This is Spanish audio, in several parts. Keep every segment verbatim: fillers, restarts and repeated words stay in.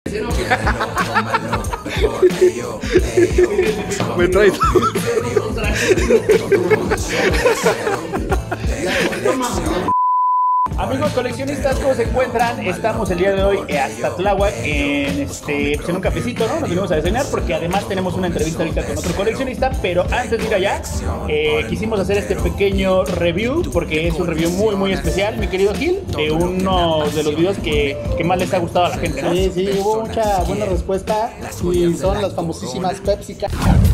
Me trae Amigos coleccionistas, ¿cómo se encuentran? Estamos el día de hoy hasta Tláhuac en, este, pues en un cafecito, ¿no? Nos vinimos a desayunar porque además tenemos una entrevista ahorita con otro coleccionista. Pero antes de ir allá, eh, quisimos hacer este pequeño review porque es un review muy, muy especial, mi querido Gil, de uno de los videos que, que más les ha gustado a la gente, ¿no? Sí, sí, hubo mucha buena respuesta y son las famosísimas Pepsi Cards.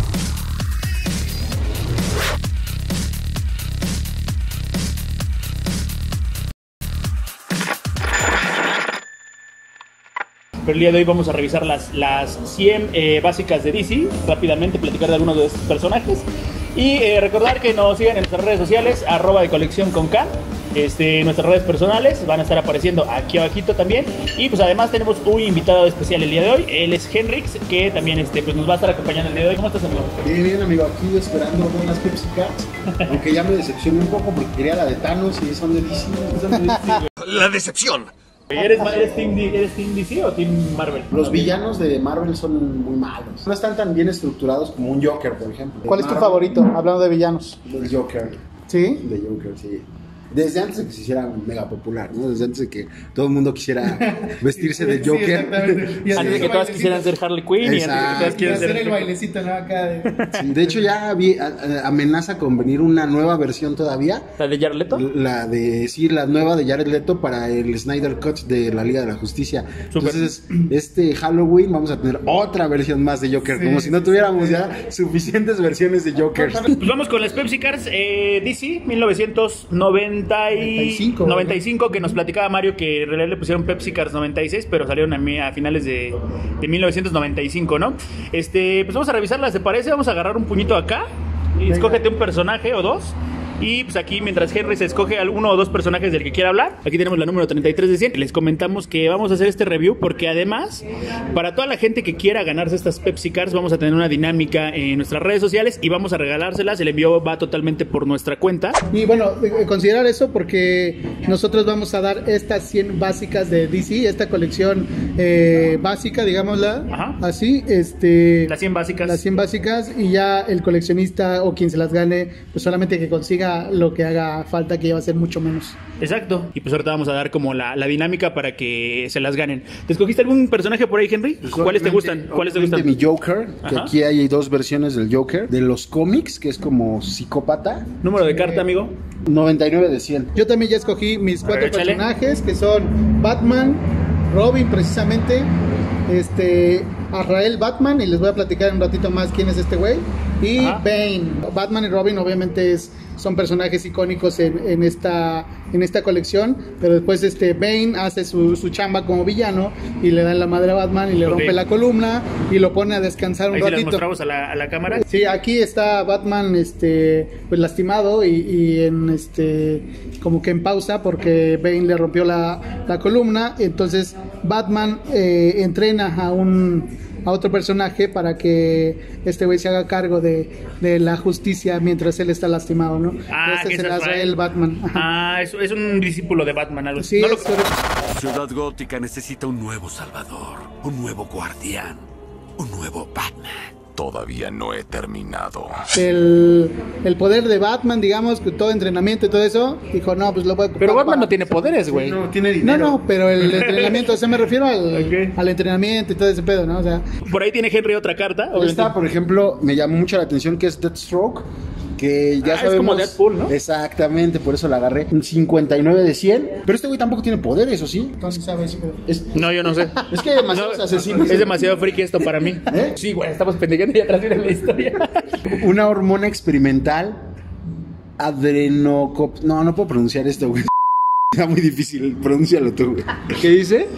Pero el día de hoy vamos a revisar las, las cien eh, básicas de D C, rápidamente platicar de algunos de estos personajes y eh, recordar que nos sigan en nuestras redes sociales, arroba de colección con K. Este, nuestras redes personales van a estar apareciendo aquí abajito también. Y pues además tenemos un invitado especial el día de hoy. Él es Henrix, que también este, pues nos va a estar acompañando el día de hoy. ¿Cómo estás, amigo? Bien, bien, amigo, aquí esperando unas Pepsi Cards. Aunque ya me decepcioné un poco porque quería la de Thanos y son de D C. Son de D C. La decepción. ¿Eres, eres, team, ¿Eres Team D C o Team Marvel? Los villanos de Marvel son muy malos. No están tan bien estructurados como un Joker, por ejemplo. ¿Cuál es tu Marvel, favorito? Hablando de villanos. El Joker. ¿Sí? De Joker, sí. Desde antes de que se hiciera mega popular, ¿no? Desde antes de que todo el mundo quisiera vestirse de Joker. Sí, antes de que todas quisieran ser Harley Quinn. Exacto. Y antes de que todas quieran hacer ser el bailecito, ¿no? Acá de... Sí, de hecho ya vi, a, a, amenaza con venir una nueva versión todavía. ¿La de Jared Leto? La de, sí, la nueva de Jared Leto para el Snyder Cut de la Liga de la Justicia. Super. Entonces, este Halloween vamos a tener otra versión más de Joker, sí, como si no tuviéramos ya suficientes versiones de Joker. Pues vamos con las Pepsi Cards eh, D C mil novecientos noventa y cinco, noventa y cinco, que nos platicaba Mario que en realidad le pusieron Pepsi Cards noventa y seis, pero salieron a, a finales de, de mil novecientos noventa y cinco, ¿no? Este, pues vamos a revisarlas, ¿te parece? Vamos a agarrar un puñito acá y escógete un personaje o dos. Y pues aquí, mientras Henry se escoge uno o dos personajes del que quiera hablar, aquí tenemos la número treinta y tres de cien. Les comentamos que vamos a hacer este review porque además, para toda la gente que quiera ganarse estas Pepsi Cards, vamos a tener una dinámica en nuestras redes sociales y vamos a regalárselas. El envío va totalmente por nuestra cuenta. Y bueno, considerar eso porque nosotros vamos a dar estas cien básicas de D C, esta colección eh, básica, digámosla. Ajá. Así, este... Las cien básicas. Las cien básicas, y ya el coleccionista o quien se las gane, pues solamente que consiga lo que haga falta, que ya va a ser mucho menos. Exacto. Y pues ahorita vamos a dar como la, la dinámica para que se las ganen. ¿Te escogiste algún personaje por ahí, Henry? Pues ¿cuáles te gustan? ¿Cuáles te gustan? Mi Joker, que Ajá. aquí hay dos versiones del Joker. De los cómics, que es como psicópata. ¿Número de carta, amigo? noventa y nueve de cien. Yo también ya escogí mis cuatro ver, personajes, que son Batman, Robin precisamente, este, Azrael Batman, y les voy a platicar un ratito más quién es este güey, y Ajá. Bane. Batman y Robin obviamente es, son personajes icónicos en, en, esta, en esta colección, pero después este Bane hace su, su chamba como villano y le da en la madre a Batman y le okay. rompe la columna y lo pone a descansar un Ahí ratito. ¿Sí las mostramos a la, a la cámara? Sí, aquí está Batman este, pues lastimado y, y en este como que en pausa porque Bane le rompió la, la columna. Entonces Batman eh, entrena a un a otro personaje para que este güey se haga cargo de, de la justicia mientras él está lastimado, ¿no? Ah, este es el Azrael Batman. Ajá. Ah, es, es un discípulo de Batman, algo así. Sí, no lo... Ciudad Gótica necesita un nuevo salvador, un nuevo guardián, un nuevo Batman. Todavía no he terminado. El, el poder de Batman, digamos, que todo entrenamiento y todo eso, dijo, no, pues lo voy a ocupar. Pero Batman para... no tiene poderes, güey. No, tiene dinero. No, no, pero el entrenamiento, o sea, me refiero al, okay. al entrenamiento y todo ese pedo, ¿no? O sea... Por ahí tiene Henry otra carta. Esta, por ejemplo, me llamó mucho la atención, que es Deathstroke, que ya ah, sabemos... es como Deadpool, ¿no? Exactamente, por eso la agarré. Un cincuenta y nueve de cien. Pero este güey tampoco tiene poderes, ¿o sí? Entonces, ¿sabes? Es... No, yo no sé. Es que demasiados no, asesinos. Es demasiado friki esto para mí. ¿Eh? Sí, güey, estamos pendejando y atrás viene la historia. Una hormona experimental. Adrenocop... No, no puedo pronunciar esto, güey. Está muy difícil. Pronúncialo tú, güey. ¿Qué dice?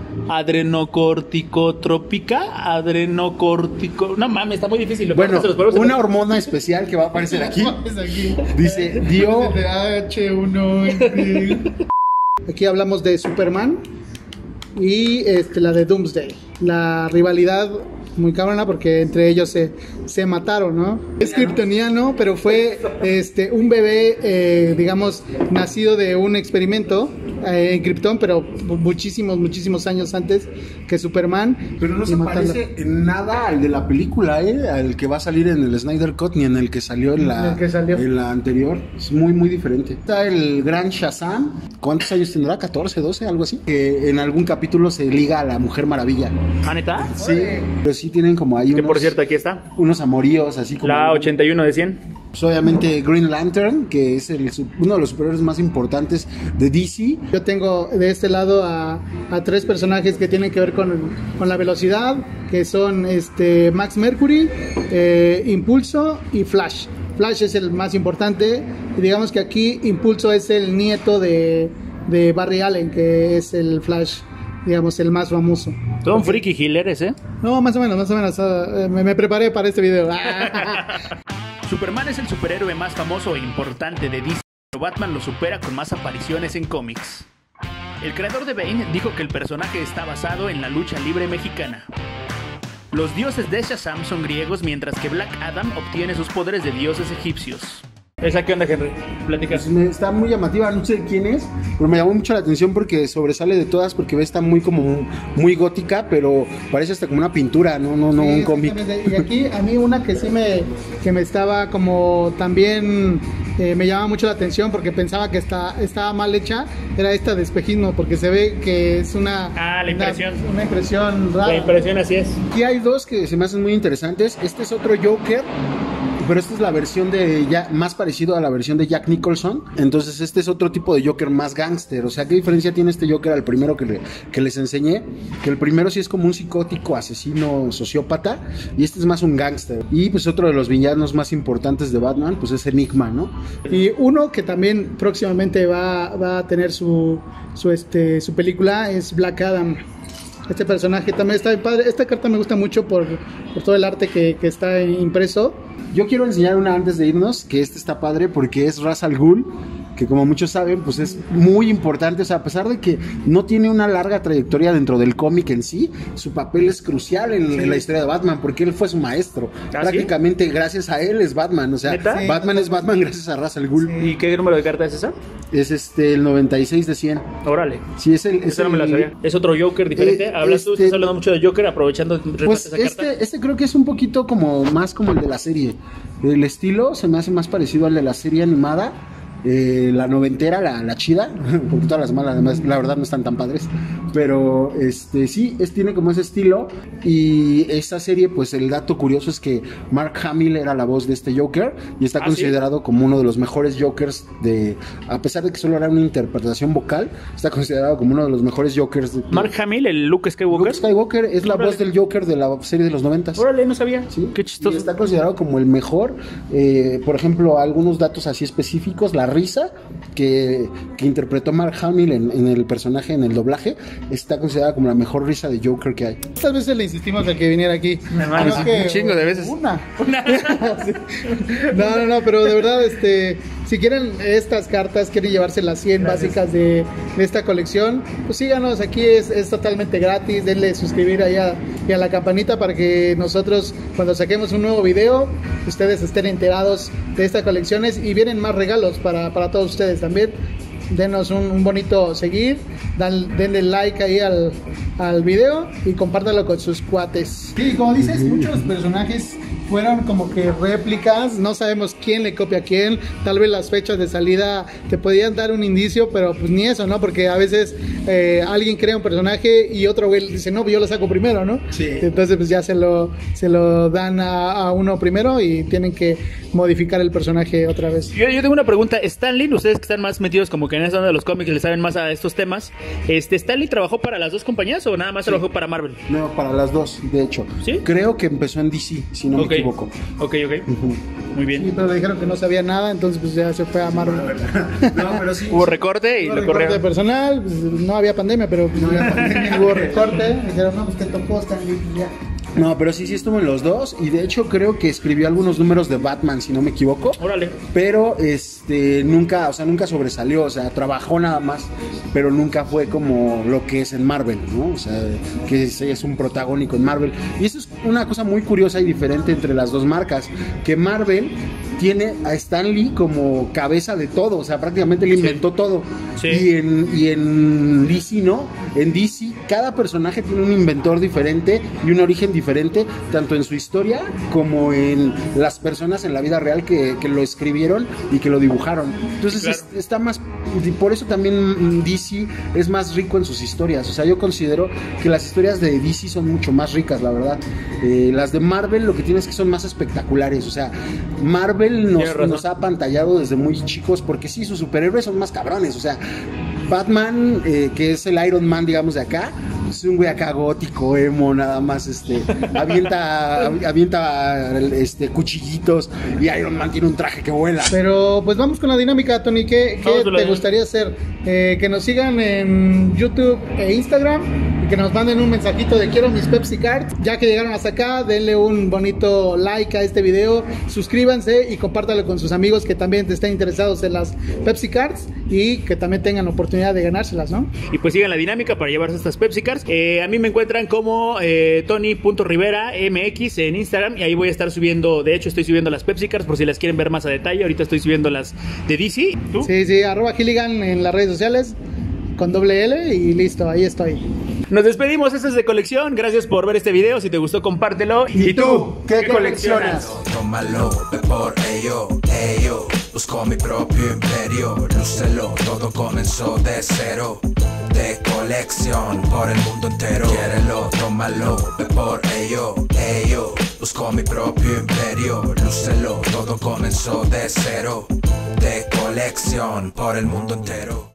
Adrenocorticotrópica, adrenocortico... No mames, está muy difícil. Bueno, una hormona especial que va a aparecer aquí. Dice, dio... H uno Aquí hablamos de Superman y este, la de Doomsday. La rivalidad muy cabrona porque entre ellos se, se mataron, ¿no? Es kryptoniano, pero fue este, un bebé, eh, digamos, nacido de un experimento eh, en Krypton, pero muchísimos, muchísimos años antes que Superman. Pero no se parece en nada al de la película, ¿eh? Al que va a salir en el Snyder Cut, ni en el que salió en la, que salió. En la anterior. Es muy, muy diferente. Está el gran Shazam. ¿Cuántos años tendrá? ¿catorce, doce? Algo así. Que en algún capítulo se liga a la Mujer Maravilla. ¿Ah, neta? Sí, pero sí tienen como ahí que unos... por cierto, aquí está. Unos amoríos, así como... La ochenta y uno de cien. Pues obviamente Green Lantern, que es el, uno de los superhéroes más importantes de D C. Yo tengo de este lado a, a tres personajes que tienen que ver con, con la velocidad, que son este Max Mercury, eh, Impulso y Flash. Flash es el más importante, y digamos que aquí Impulso es el nieto de, de Barry Allen, que es el Flash, digamos, el más famoso. Todo un friki healer ese. No, más o menos, más o menos. Uh, me, me preparé para este video. Superman es el superhéroe más famoso e importante de D C, pero Batman lo supera con más apariciones en cómics. El creador de Bane dijo que el personaje está basado en la lucha libre mexicana. Los dioses de Shazam son griegos, mientras que Black Adam obtiene sus poderes de dioses egipcios. ¿Esa qué onda, Henry? Platica. Pues me, está muy llamativa, no sé quién es, pero me llamó mucho la atención porque sobresale de todas, porque ve está muy como muy gótica, pero parece hasta como una pintura, no, no, no, sí, un cómic. Y aquí a mí una que sí me que me estaba como también eh, me llama mucho la atención porque pensaba que está, estaba mal hecha, era esta de espejismo, porque se ve que es una ah la impresión, una, una impresión rara. La impresión así es. Aquí hay dos que se me hacen muy interesantes. Este es otro Joker, pero esta es la versión de ya más parecido a la versión de Jack Nicholson. Entonces este es otro tipo de Joker más gángster. O sea, ¿qué diferencia tiene este Joker al primero que, le, que les enseñé? Que el primero sí es como un psicótico, asesino, sociópata, y este es más un gángster. Y pues otro de los villanos más importantes de Batman, pues es Enigma, ¿no? Y uno que también próximamente va, va a tener su, su, este, su película es Black Adam. Este personaje también está bien padre. Esta carta me gusta mucho por, por todo el arte que, que está impreso. Yo quiero enseñar una antes de irnos, que este está padre porque es Ra's al Ghul, que como muchos saben, pues es muy importante. O sea, a pesar de que no tiene una larga trayectoria dentro del cómic en sí, su papel es crucial en, sí. en la historia de Batman, porque él fue su maestro. ¿Ah, prácticamente sí? Gracias a él es Batman. O sea, ¿neta? Batman sí. es Batman gracias a Ra's al Ghul. Sí. ¿Y qué número de carta es esa? Es este el noventa y seis de cien. Órale. Sí, es el... Es, no me la sabía. Es otro Joker diferente. Eh, Hablas este, tú, estás hablando mucho de Joker, aprovechando pues esa este, carta. Este creo que es un poquito como más como el de la serie. El estilo se me hace más parecido al de la serie animada. Eh, la noventera, la, la chida, porque todas las malas además la verdad no están tan padres, pero este sí, es, tiene como ese estilo. Y esta serie, pues el dato curioso es que Mark Hamill era la voz de este Joker y está ¿Ah, considerado sí? como uno de los mejores Jokers de, a pesar de que solo era una interpretación vocal, está considerado como uno de los mejores Jokers de, Mark Hamill, el Luke Skywalker. Luke Skywalker es la Órale. voz del Joker de la serie de los noventas. Órale, no sabía. ¿Sí? Qué chistoso. Y está considerado como el mejor. Eh, por ejemplo, algunos datos así específicos, la risa que, que interpretó Mark Hamill en, en el personaje, en el doblaje, está considerada como la mejor risa de Joker que hay. Muchas veces le insistimos a que viniera aquí. Hermano, sí, que, un chingo de veces. Una. una. sí. No, no, no, pero de verdad, este, si quieren estas cartas, quieren llevarse las cien Gracias. básicas de, de esta colección, pues síganos, aquí es, es totalmente gratis, denle suscribir allá y a la campanita para que nosotros, cuando saquemos un nuevo video, ustedes estén enterados de estas colecciones y vienen más regalos para, para todos ustedes también. Denos un, un bonito seguir, dan, denle like ahí al, al video y compártalo con sus cuates. Sí, como dices, muchos personajes fueron como que réplicas, no sabemos quién le copia a quién, tal vez las fechas de salida te podían dar un indicio, pero pues ni eso, ¿no? Porque a veces eh, alguien crea un personaje y otro güey dice, no, yo lo saco primero, ¿no? Sí. Entonces pues ya se lo, se lo dan a, a uno primero y tienen que modificar el personaje otra vez. Yo, yo tengo una pregunta, Stanley, ustedes que están más metidos como que en esa onda de los cómics, le saben más a estos temas, este, ¿Stanley trabajó para las dos compañías o nada más sí. trabajó para Marvel? No, para las dos, de hecho. ¿Sí? Creo que empezó en D C, si no okay. me equivoco. Ok, ok. Uh-huh. Muy bien. Sí, pero le dijeron que no sabía nada, entonces pues ya se fue a Marvel. No, pero sí. Hubo recorte y Hubo lo recorte corrieron. personal, pues, no había pandemia, pero pues, no había pandemia. Hubo recorte, dijeron, no, pues te tocó Stanley, ya. No, pero sí, sí estuvo en los dos. Y de hecho creo que escribió algunos números de Batman, si no me equivoco. Órale. Pero este nunca, o sea, nunca sobresalió. O sea, trabajó nada más, pero nunca fue como lo que es en Marvel, ¿no? O sea, que es un protagónico en Marvel. Y eso es una cosa muy curiosa y diferente entre las dos marcas. Que Marvel tiene a Stan Lee como cabeza de todo, o sea, prácticamente le inventó sí. todo. Sí. Y, en, y en D C, ¿no? En D C, cada personaje tiene un inventor diferente y un origen diferente, tanto en su historia como en las personas en la vida real que, que lo escribieron y que lo dibujaron. Entonces, claro. es, está más... Y por eso también D C es más rico en sus historias. O sea, yo considero que las historias de D C son mucho más ricas, la verdad. Eh, las de Marvel lo que tienen es que son más espectaculares. O sea, Marvel nos, nos ha apantallado desde muy chicos porque sí, sus superhéroes son más cabrones. O sea, Batman, eh, que es el Iron Man, digamos, de acá, es un güey acá gótico, emo, nada más, este, avienta, avienta, este, cuchillitos, y Iron Man tiene un traje que vuela. Pero, pues vamos con la dinámica, Tony. ¿Qué, qué te gustaría hacer? Eh, que nos sigan en YouTube e Instagram, y que nos manden un mensajito de quiero mis Pepsi Cards. Ya que llegaron hasta acá, denle un bonito like a este video, suscríbanse y compártalo con sus amigos que también estén interesados en las Pepsi Cards y que también tengan oportunidad de ganárselas, ¿no? Y pues sigan la dinámica para llevarse estas Pepsi Cards. Eh, a mí me encuentran como eh, Tony punto Rivera M X en Instagram, y ahí voy a estar subiendo, de hecho estoy subiendo las Pepsi Cards por si las quieren ver más a detalle. Ahorita estoy subiendo las de D C. ¿Tú? Sí, sí, arroba Gilligan en las redes sociales con doble L y listo, ahí estoy. Nos despedimos, este es de colección. Gracias por ver este video. Si te gustó, compártelo. ¿Y, ¿Y tú? ¿Qué, ¿Qué coleccionas? coleccionas? Tómalo, ve por ello, ello. Busco mi propio imperio. Lúcelo, todo comenzó de cero. De colección por el mundo entero. Quiérelo, tómalo, ve por ello, ello. Busco mi propio imperio. Lúcelo, todo comenzó de cero. De colección por el mundo entero.